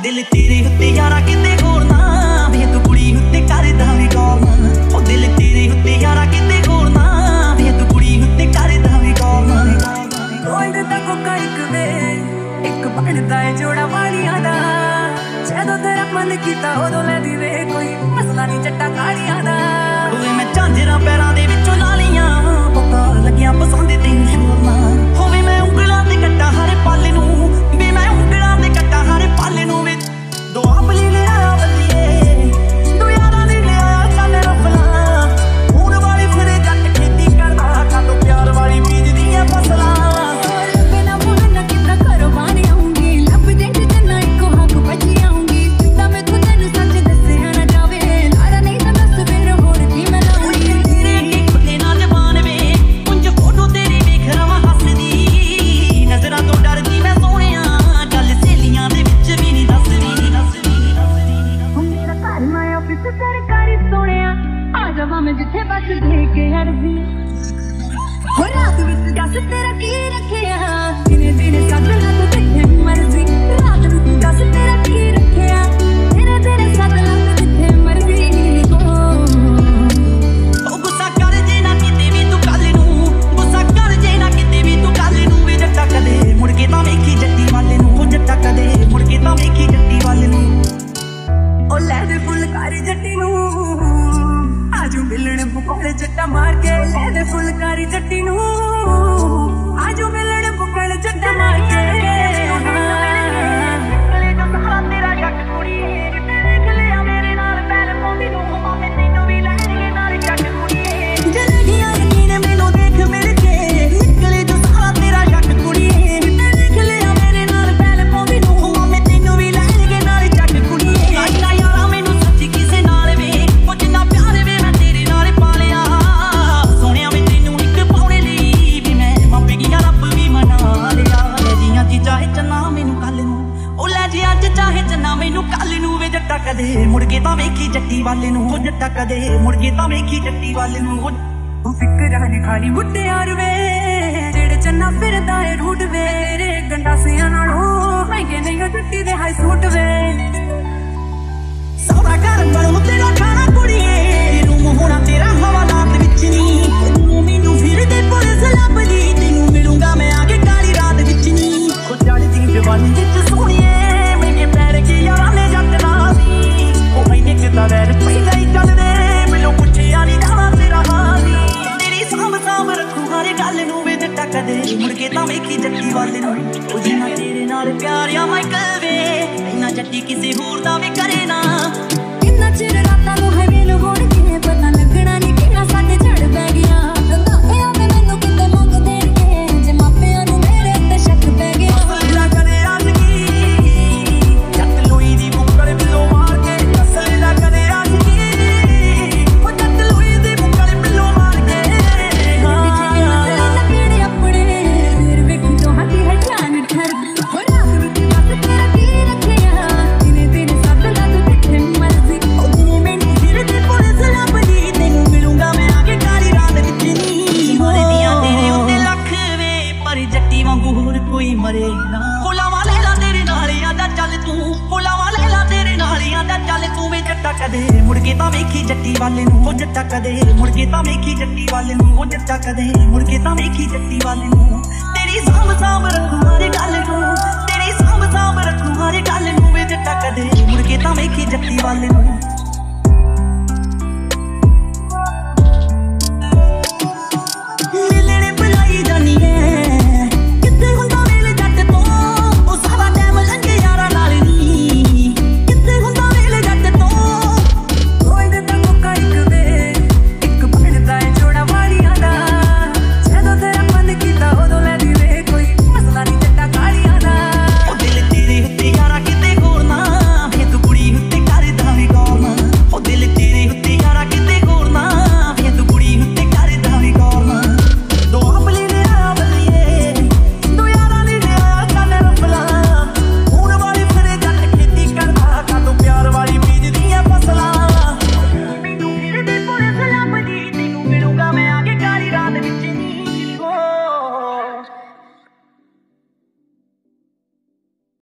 दिल तेरे उत्ते यारा किते होर ना वे तू कुड़ी उत्ते करदा वी गौर ना ओ दिल तेरे उत्ते यारा किते होर ना वे तू कुड़ी उत्ते करदा वी गौर ना गोल्ड दा कोका एक बनदा है जोड़ा वालियां दा जदों तेरा मन कीता उदों लैंदी वे कोई मसला नहीं जट्टा कालियां दा होवे मैं झांजरां पैरां दे विचों ला लियां पता लग्गियां पसंद तैनूं शोर ना होवे मैं ਉਂਗਲਾਂ ते कट्टा हर पल नूं वे मैं ਉਂਗਲਾਂ ते कट्टा हर पल नूं वे दो आपली ले आया बल्लिए दो यारां दी ले आया चल रफला हुण वाली फिरे जट खेती करदा कातों प्यार वाली बीज दियां फसलां जिथे बस देके अर्जी हो रात विच दस तेरा की रखिया दिने दिने सदला तू जिथे मर्जी रात विच दस तेरा की रखिया दिने दिने सदला तू जिथे मर्जी ओ गुस्सा कर जे ना किते भी तू कल नू गुस्सा कर जे ना किते भी तू कल नू वे जट्टा कदे मुड़ के तां वेखी जट्टी वाले नू ओ जट्टा कदे मुड़ के तां वेखी जट्टी वाले नू ओ ले दे फुलकारी जट्टी नू आजू मिलण बुकल जट्टा मार के ले दे फुलकारी जट्टी नू आजू मिलण बुकल जट्टा मार के निकले जो सारा तेरा जट कुड़ी देख लिया मेरे नाल पैर पाउंदी नू मामे तैनू भी लैणगे नाल जट कुड़ी जलगियां यकीन मैनू देख मिल के निकले जो सारा तेरा जट कुड़ी देख लिया मेरे नाल पैर पाउंदी नू मामे तैनू भी लैणगे नाल जट कुड़ी आजा यारा मैनू सच्ची किसे नाल वे ओ जिन्ना प्यार वे चाहे चन्ना मैनू कल नू ओ लै जे अज चाहे चन्ना मैनू कल नू वे जट्टा कदे मुड़ के तां वेखी जट्टी वाले नू ओ जट्टा कदे मुड़ के तां वेखी जट्टी वाले नू ओ फिकरां ने खाली मुट्टे यार वे जेड़े चन्ना फिरदा ए रूट वे तेरे गंडासियां नालों महंगे नहीं जट्टी दे हाई सूट वे सारा घर बनू तेरा खाना कुड़िए रूम होना तेरा हवालात विच नी तू मैनू फिरदे पुलिस लभदी तैनू मिलूंगा मैं आगे काली रात विच नी चढ़दी जवानी विच सोहणीए मैंने पैर के यारां ने जट नासी ओ मैंने किता वैर पैदा ही चलदे मैनू पुछिया नहीं जाना तेरा हाल तेरी साम साम रखू हर गल नू वे जट्टा कदे मुड़ के तां वेखी जट्टी वाले नू ओ जिन्ना तेरे नाल प्यार आ माइकल वे इन्ना जट्टी किसे होर दा वी करे ना किन्ना चिर रातां नू है वेल होण के पता लगना नहीं किन्ना साडे झड़ पै गया दापियां ते मैनू किते मंग देणगे जे मापियां नू मेरे ते शक पै गया मुड़ के तां वेखी जट्टी वाले नू ओ जट्टा कदे मुड़ के तां वेखी जट्टी वाले नू ओ जट्टा कदे मुड़ के तां वेखी जट्टी वाले नू तेरी साम साम रखू हर गल नू तेरी साम साम रखू हर गल नू वे जट्टा कदे मुड़ के तां वेखी जट्टी वाले नू